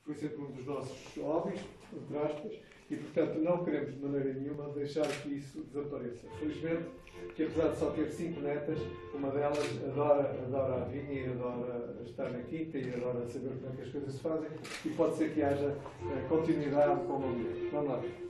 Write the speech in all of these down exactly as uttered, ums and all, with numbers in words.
foi sempre um dos nossos hobbies, entre aspas, e portanto não queremos de maneira nenhuma deixar que isso desapareça. Felizmente, que apesar de só ter cinco netas, uma delas adora, adora a vinha e adora estar na quinta e adora saber como é que as coisas se fazem, e pode ser que haja uh, continuidade com uma mulher. Vamos lá ver.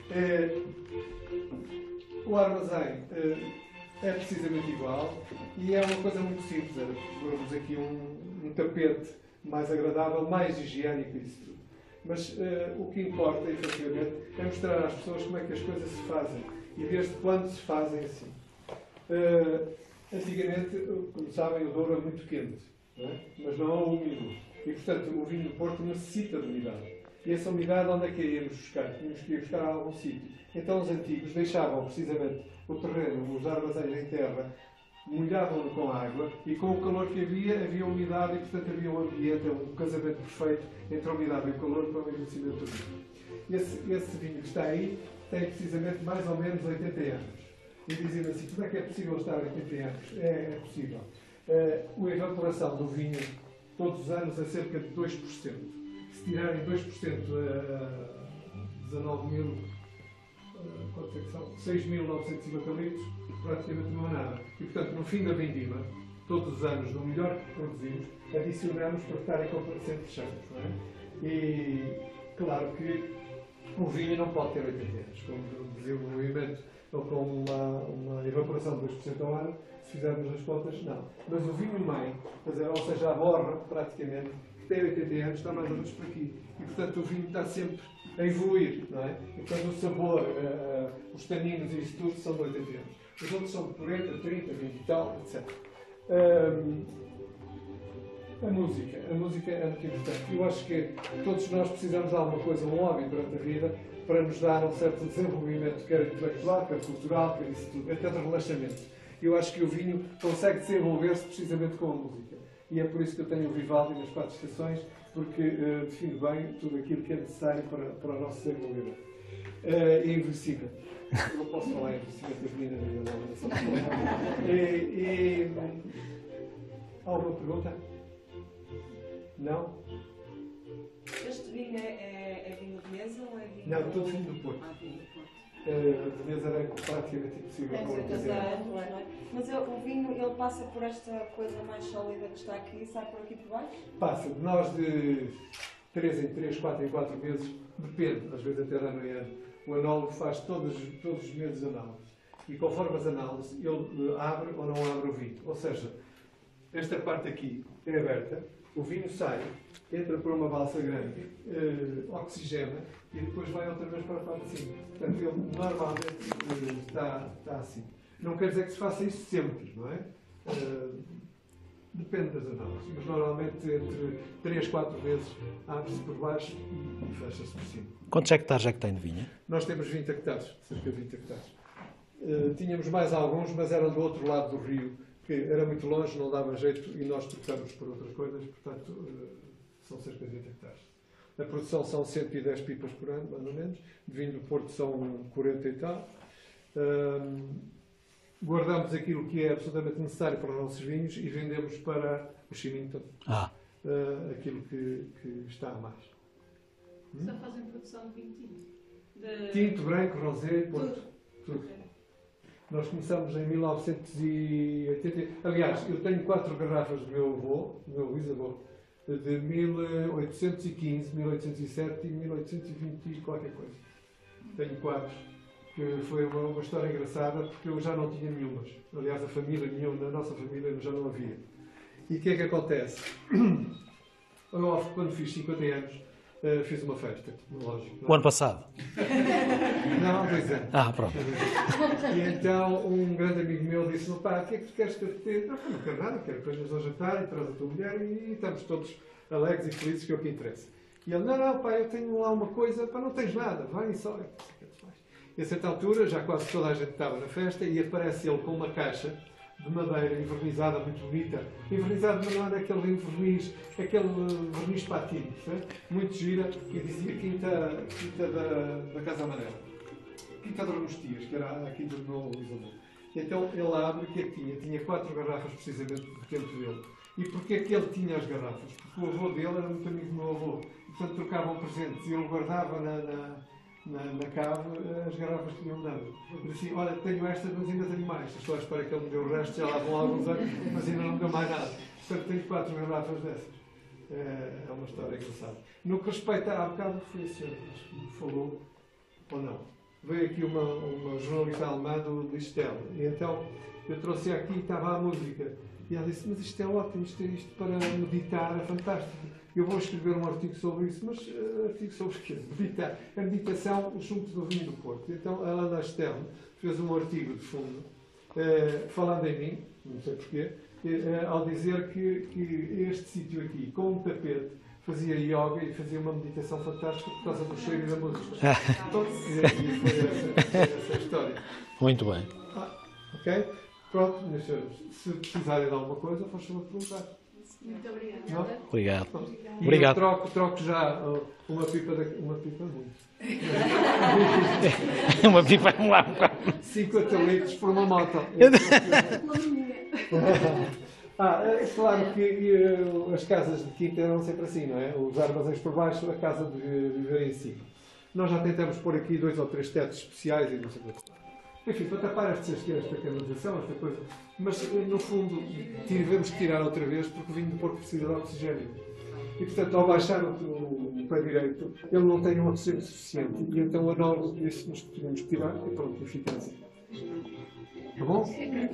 Uh, o armazém uh, é precisamente igual e é uma coisa muito simples. Temos aqui um, um tapete mais agradável, mais higiênico e isso tudo. Mas uh, o que importa, efetivamente, é mostrar às pessoas como é que as coisas se fazem e desde quando se fazem assim. Uh, antigamente, como sabem, o Douro é muito quente, não é? Mas não é úmido. E, portanto, o vinho do Porto necessita de umidade. E essa umidade, onde é que íamos buscar? Tínhamos que ir buscar a algum sítio. Então, os antigos deixavam, precisamente, o terreno, os armazéns em terra, molhavam-no com água e, com o calor que havia, havia umidade e, portanto, havia um ambiente, um casamento perfeito entre a umidade e o calor para o envelhecimento do vinho. Esse, esse vinho que está aí tem, precisamente, mais ou menos oitenta anos. E dizem assim, como é que é possível estar oitenta anos? É, é possível. Uh, a evaporação do vinho, todos os anos, é cerca de dois por cento. Se tirarem dois por cento a dezanove mil, quanto é que são? seis mil novecentos e cinquenta litros, praticamente não é nada. E, portanto, no fim da vendima, todos os anos, no melhor que produzimos, adicionamos para estarem sempre fechados, não é? E, claro que o vinho não pode ter oitenta anos, como dizia o movimento, ou com uma, uma evaporação de dois por cento ao ano, se fizermos as contas, não. Mas o vinho mãe, quer dizer, ou seja, a borra, praticamente, que tem oitenta anos, está mais ou menos por aqui. E, portanto, o vinho está sempre a evoluir, não é? E, portanto, o sabor, uh, os taninos e isso tudo são de oitenta anos. Os outros são de quarenta, trinta, vinte e tal, etcétera. Um, a música. A música é muito importante. Eu acho que todos nós precisamos de alguma coisa, um hobby durante a vida, para nos dar um certo desenvolvimento, quer intelectual, quer cultural, quer isso tudo, até de relaxamento. Eu acho que o vinho consegue desenvolver-se precisamente com a música. E é por isso que eu tenho o Vivaldi nas quatro estações, porque uh, define bem tudo aquilo que é necessário para, para o nosso desenvolvimento. Uh, e envelhecimento. Eu não posso falar em envelhecimento das meninas ainda. E, e, alguma pergunta? Não? Este vinho é, é, é vinho de mesa ou é vinho... Não, todo vinho do Porto. Ah, vinho do Porto. Uh, de mesa era praticamente impossível. É, Dizer, anos, é? Mas eu, o vinho, ele passa por esta coisa mais sólida que está aqui e sai por aqui por baixo? Passa. De nós de três em três, quatro em quatro meses, depende, às vezes até de ano em ano. O anólogo faz todos, todos os meses análise. E conforme as análises, ele abre ou não abre o vinho. Ou seja, esta parte aqui é aberta, o vinho sai, entra por uma balsa grande, uh, oxigena e depois vai outra vez para a parte de cima. Portanto, ele normalmente uh, está, está assim. Não quer dizer que se faça isso sempre, não é? Uh, depende das análises, mas normalmente entre três, quatro vezes abre-se por baixo e fecha-se por cima. Quantos hectares é que tem de vinha? Nós temos vinte hectares, cerca de vinte hectares. Uh, tínhamos mais alguns, mas eram do outro lado do rio, que era muito longe, não dava jeito e nós trocamos por outras coisas, portanto, uh, são cerca de vinte hectares. A produção são cento e dez pipas por ano, mais ou menos. De vinho do Porto são quarenta e tal. Uh, guardamos aquilo que é absolutamente necessário para os nossos vinhos e vendemos para o Chimington, Ah. uh, aquilo que, que está a mais. Hum? Só fazem produção de vinho tinto? De... Tinto, branco, rosé, Porto. Tudo. Tudo. Nós começamos em mil novecentos e oitenta. Aliás, eu tenho quatro garrafas do meu avô, do meu bisavô, de mil oitocentos e quinze, mil oitocentos e sete e mil oitocentos e vinte e qualquer coisa. Tenho quatro. Que foi uma, uma história engraçada, porque eu já não tinha nenhumas. Aliás, a família, nenhuma, na nossa família já não havia. E o que é que acontece? Eu, quando fiz cinquenta anos, uh, fiz uma festa, lógico. O ano passado? Não, há dois anos. Ah, pronto. E então um grande amigo meu disse-me, pá, o que é que tu queres que eu te dê? Não, não quero nada, quero depois nos ao jantar e traz a tua mulher e, e estamos todos alegres e felizes, que é o que interessa. E ele, não, não, pá, eu tenho lá uma coisa, pá, não tens nada, vai só. E a certa altura, já quase toda a gente estava na festa e aparece ele com uma caixa de madeira envernizada, muito bonita. Envernizada, mas não era aquele verniz, aquele verniz patinho, muito gira, e dizia Quinta, quinta da, da Casa Amarela. Quinta de Ramostias, que era a quinta do meu bisavô. Então ele abre, o que é que tinha? Tinha quatro garrafas precisamente do tempo dele. E porquê é que ele tinha as garrafas? Porque o avô dele era muito amigo do meu avô. E, portanto, ficavam presentes e ele guardava na, na, na, na cave as garrafas que iam dando. Ele disse assim, olha, tenho estas, mas ainda tenho mais. Estou à espera que ele me dê o resto, já lá vão alguns anos, mas ainda não me deu mais nada. Portanto, tenho quatro garrafas dessas. É uma história engraçada. No que respeita, há bocado foi a senhora que falou, ou não, veio aqui uma, uma jornalista alemã do Listel, e então eu trouxe aqui e estava a música, e ela disse, mas isto é ótimo, isto, isto para meditar é fantástico. Eu vou escrever um artigo sobre isso, mas uh, artigo sobre o quê? Meditar. A meditação junto do vinho do Porto. Então a Ana Estel fez um artigo de fundo, uh, falando em mim, não sei porquê, uh, ao dizer que, que este sítio aqui, com um tapete, fazia yoga e fazia uma meditação fantástica por causa do cheiro e da música. Então, e foi essa, foi essa a história. Muito bem. Ah, ok? Pronto, minhas senhoras, se precisarem de alguma coisa, faz favor de perguntar. Muito obrigada. Não? Obrigado. E Obrigado. eu troco, troco já uh, uma pipa, de, uma pipa muito. Uma pipa um lá. cinquenta litros por uma moto. Ah, é claro que uh, as casas de quinta eram sempre assim, não é? Os armazéns por baixo, a casa de viver em cima. Nós já tentamos pôr aqui dois ou três tetos especiais e não sei o que. Enfim, para tapar esta, esta canalização, esta coisa. Mas, no fundo, tivemos que tirar outra vez porque o vinho do Porto precisa de oxigênio. E, portanto, ao baixar o, o, o pé direito, ele não tem um oxigênio suficiente. E então, a nós, isso nós tivemos que tirar e pronto, e fica assim. Tá bom?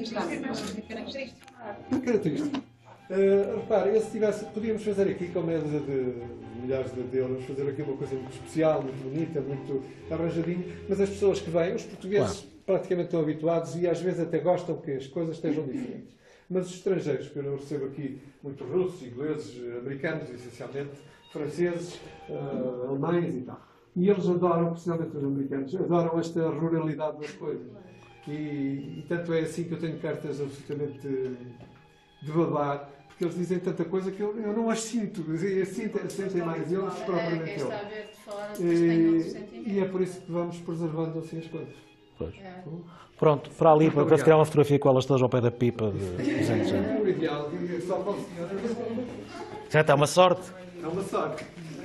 É característico. Uh, repare, eu, se tivesse, podíamos fazer aqui com meia dúzia de milhares de euros, fazer aqui uma coisa muito especial, muito bonita, muito arranjadinho, mas as pessoas que vêm, os portugueses, claro, praticamente estão habituados e às vezes até gostam que as coisas estejam diferentes. Mas os estrangeiros, que eu recebo aqui muitos russos, ingleses, americanos, essencialmente, franceses, uh, alemães e tal. E eles adoram, precisamente os americanos, adoram esta ruralidade das coisas. E, e tanto é assim que eu tenho cartas absolutamente de babar, porque eles dizem tanta coisa que eu, eu não as sinto. Eu sinto, sentem mais eles propriamente eu. E, e é por isso que vamos preservando assim as coisas. Pois. Pronto, para ali, para, para tirar uma fotografia com elas todas ao pé da pipa. De... É o ideal, só para o senhor. Já está uma sorte. É uma sorte.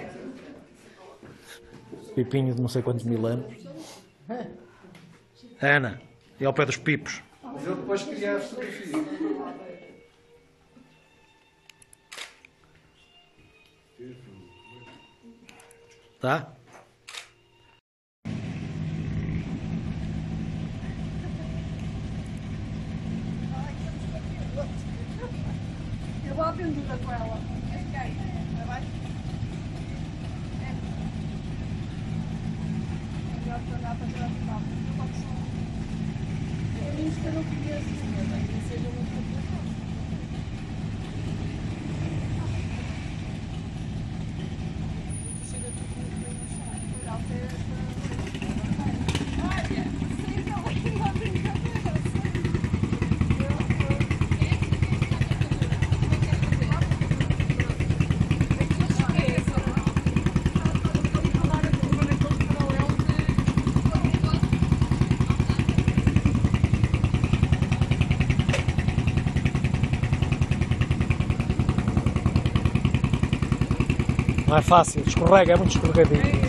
Pipinho de não sei quantos mil anos. Ana, e ao pé dos pipos. Mas ele depois cria as fotografias. Tá? Eu vou à pendura com ela. É que aí, vai baixo. É melhor que andar para trás de mal. É caminhos que eu não conheço, mas que seja muito complicado. Chega tudo muito bem no chão. Olha, vocês não vão uma brincadeira. Não é fácil, escorrega, é muito escorregadinho.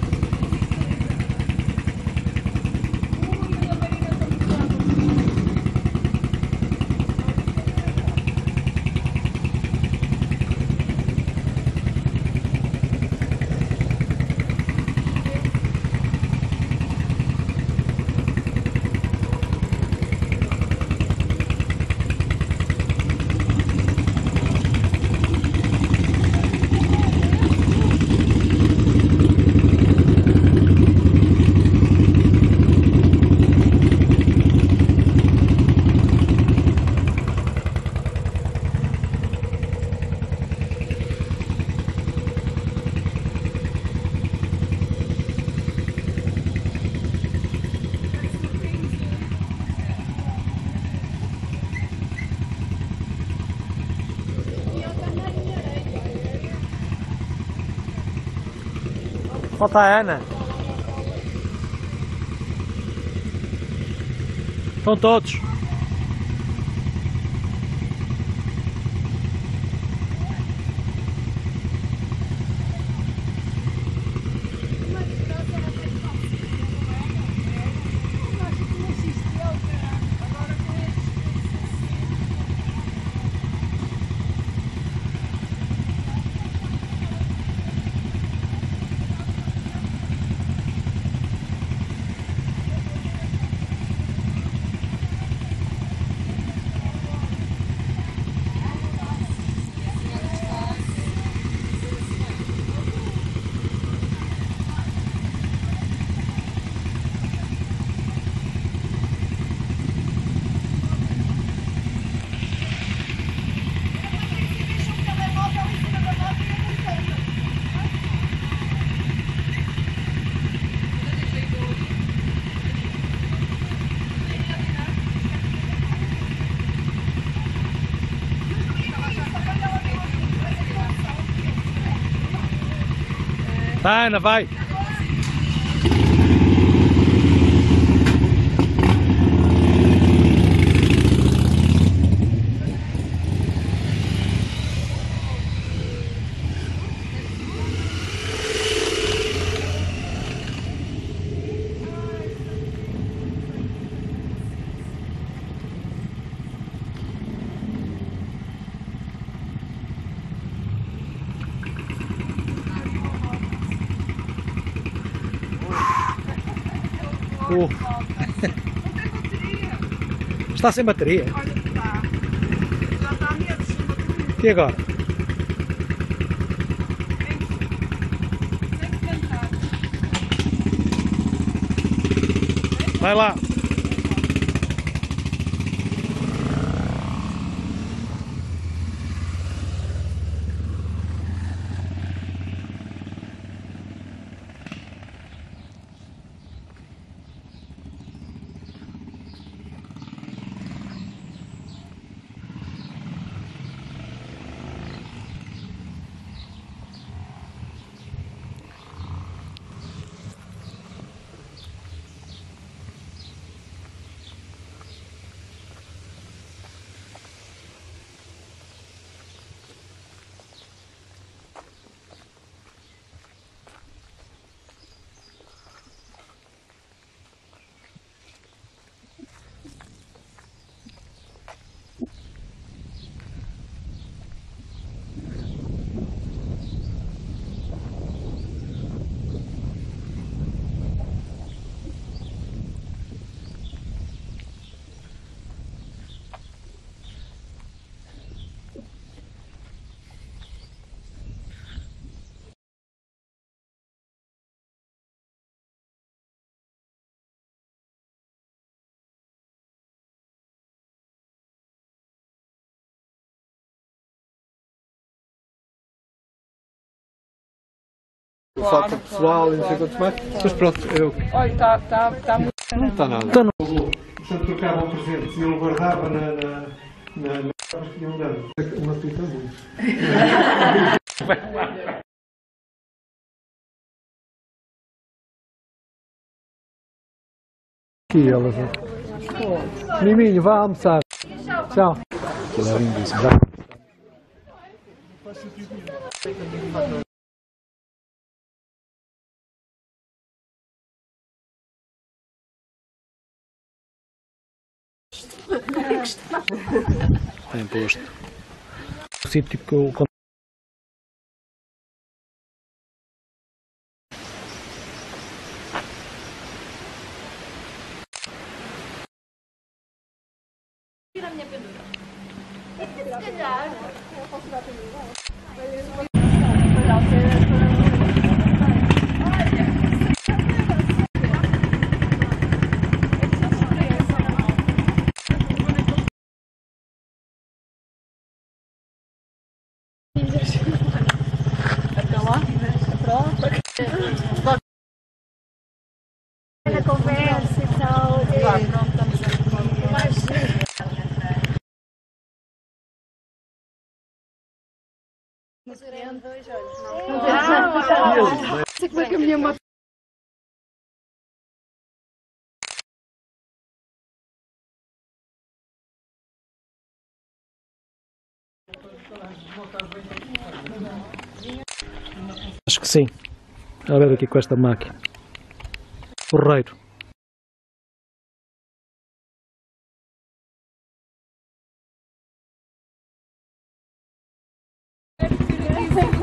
Falta a Ana. Estão todos. Vai, Ana, vai! Oh. Está sem bateria? Olha que está. Já está medo sem bateria. E agora? Tem que tentar. Vai lá! Falta pessoal e não sei quantos mais. Mas pronto, eu. Olha, está tá, tá muito. Não está nada. Então não. Portanto, trocavam presentes e ele guardava na. na, na, na e iam dando. Uma fita muito. Aqui elas. Miminho, vá almoçar. Tchau. Aquilo é lindíssimo. Bem posto. O sítio que eu. Tira a minha pendura. Se calhar. Eu posso dar para mim, Até lá? Pronto. na conversa e tal. Vá, pronto, estamos aqui. Imagina. Dois olhos, não. Não sei como é que a minha moto. Acho que sim. A ver aqui com esta máquina. Porreiro. Não sei